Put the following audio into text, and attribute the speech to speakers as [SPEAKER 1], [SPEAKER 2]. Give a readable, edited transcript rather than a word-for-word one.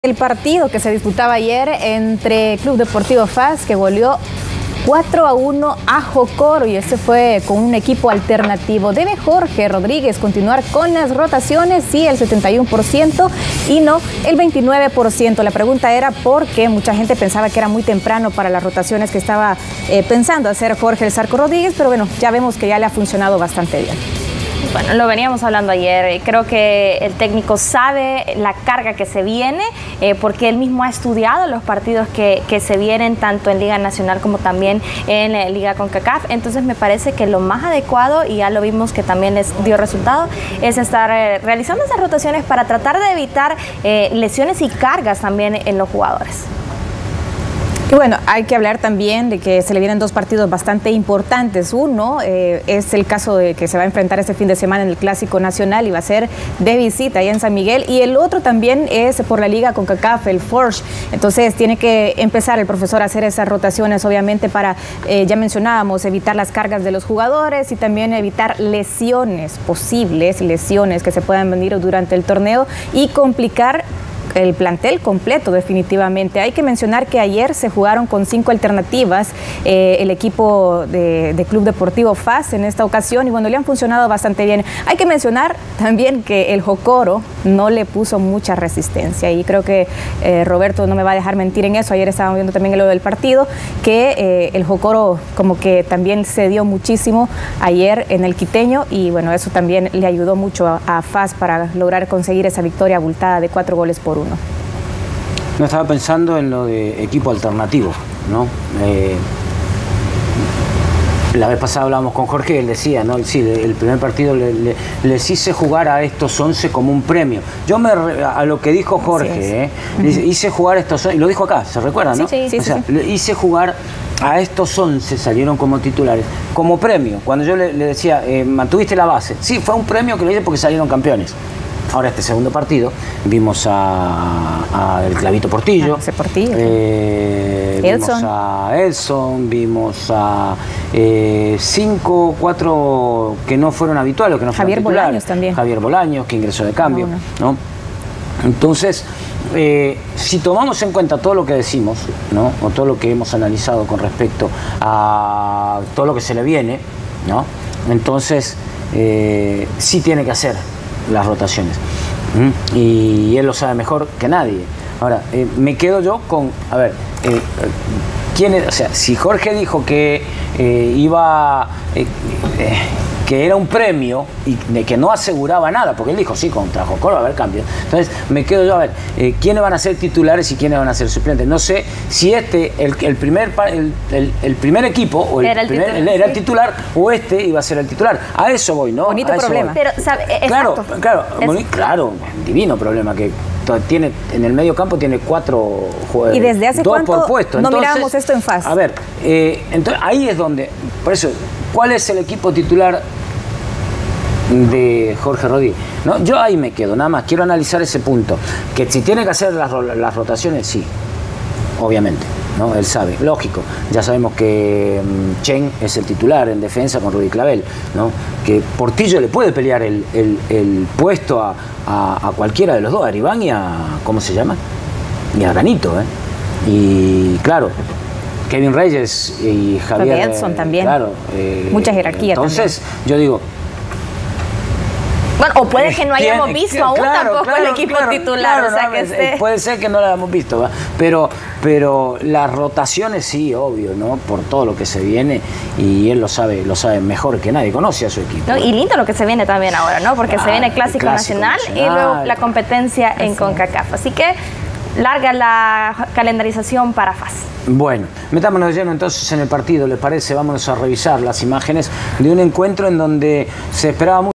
[SPEAKER 1] El partido que se disputaba ayer entre Club Deportivo FAS, que goleó 4-1 a Jocoro, y este fue con un equipo alternativo. ¿Debe Jorge Rodríguez continuar con las rotaciones? Sí, el 71% y no el 29%. La pregunta era porque mucha gente pensaba que era muy temprano para las rotaciones que estaba pensando hacer Jorge El Zarco Rodríguez, pero bueno, ya vemos que ya le ha funcionado bastante bien.
[SPEAKER 2] Bueno, lo veníamos hablando ayer. Creo que el técnico sabe la carga que se viene, porque él mismo ha estudiado los partidos que se vienen tanto en Liga Nacional como también en la Liga CONCACAF. Entonces me parece que lo más adecuado, y ya lo vimos que también les dio resultado, es estar realizando esas rotaciones para tratar de evitar lesiones y cargas también en los jugadores.
[SPEAKER 1] Y bueno, hay que hablar también de que se le vienen dos partidos bastante importantes. Uno es el caso de que se va a enfrentar este fin de semana en el Clásico Nacional y va a ser de visita allá en San Miguel. Y el otro también es por la Liga CONCACAF, el Forge. Entonces tiene que empezar el profesor a hacer esas rotaciones, obviamente para, ya mencionábamos, evitar las cargas de los jugadores y también evitar lesiones, posibles lesiones que se puedan venir durante el torneo y complicar el plantel completo definitivamente. Hay que mencionar que ayer se jugaron con 5 alternativas el equipo de Club Deportivo FAS en esta ocasión, y bueno, le han funcionado bastante bien. Hay que mencionar también que el Jocoro no le puso mucha resistencia, y creo que Roberto no me va a dejar mentir en eso. Ayer estábamos viendo también lo del partido, que el Jocoro como que también cedió muchísimo ayer en el Quiteño, y bueno, eso también le ayudó mucho a FAS para lograr conseguir esa victoria abultada de 4-1.
[SPEAKER 3] No, estaba pensando en lo de equipo alternativo, ¿no? La vez pasada hablábamos con Jorge y él decía, ¿no? Sí, el primer partido les hice jugar a estos 11 como un premio. Yo a lo que dijo Jorge, hice jugar a estos 11, y lo dijo acá, ¿se recuerda, no?
[SPEAKER 1] Sí.
[SPEAKER 3] O sea, hice jugar a estos 11, salieron como titulares, como premio. Cuando yo le decía, mantuviste la base. Sí, fue un premio que lo hice porque salieron campeones. Ahora este segundo partido vimos a el Clavito Portillo, vimos a Elson, vimos a 5, 4 que no fueron habituales, que no fueron
[SPEAKER 1] Javier Bolaños también.
[SPEAKER 3] Javier Bolaños, que ingresó de cambio, ¿no? Entonces, si tomamos en cuenta todo lo que decimos, ¿no? O todo lo que hemos analizado con respecto a todo lo que se le viene, ¿no? Entonces, sí tiene que hacer las rotaciones, y él lo sabe mejor que nadie. Ahora, me quedo yo con, a ver, ¿quién es? O sea, si Jorge dijo que que era un premio y de que no aseguraba nada, porque él dijo, sí, contra Jocoro va a haber cambios. Entonces, me quedo yo a ver, ¿quiénes van a ser titulares y quiénes van a ser suplentes? No sé si el primer equipo o era el titular, o este iba a ser el titular. A eso voy, ¿no?
[SPEAKER 1] Bonito problema.
[SPEAKER 2] Pero, ¿sabe?
[SPEAKER 3] Claro, divino problema, que tiene en el medio campo tiene 4 jugadores.
[SPEAKER 1] ¿Y desde hace cuánto
[SPEAKER 3] por puesto?
[SPEAKER 1] No
[SPEAKER 3] entonces,
[SPEAKER 1] mirábamos esto en FAS?
[SPEAKER 3] A ver, entonces ahí es donde, por eso, ¿cuál es el equipo titular de Jorge Rodríguez? ¿No? Yo ahí me quedo, nada más quiero analizar ese punto, que si tiene que hacer las rotaciones, sí, obviamente, ¿no? Él sabe, lógico, ya sabemos que Chen es el titular en defensa con Rudy Clavel, ¿no? Que Portillo le puede pelear el puesto a cualquiera de los dos, a Aribán y a, ¿cómo se llama? Y a Ganito, y claro, Kevin Reyes y Javier
[SPEAKER 1] Edson también,
[SPEAKER 3] claro,
[SPEAKER 1] mucha jerarquía.
[SPEAKER 3] Entonces
[SPEAKER 1] también.
[SPEAKER 3] yo digo,
[SPEAKER 2] bueno, o puede que no hayamos visto aún tampoco el equipo titular, o sea que
[SPEAKER 3] puede ser que no lo hayamos visto, ¿va? Pero las rotaciones sí, obvio, ¿no? Por todo lo que se viene, y él lo sabe mejor que nadie, conoce a su equipo.
[SPEAKER 2] No, y lindo lo que se viene también ahora, ¿no? Porque se viene el Clásico Nacional y luego la competencia en CONCACAF. Así que larga la calendarización para FAS.
[SPEAKER 3] Bueno, metámonos de lleno entonces en el partido, ¿les parece? Vámonos a revisar las imágenes de un encuentro en donde se esperaba mucho.